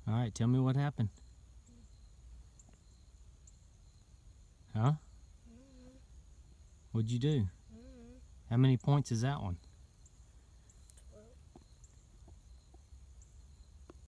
All right, tell me what happened. Huh? What'd you do? How many points is that one?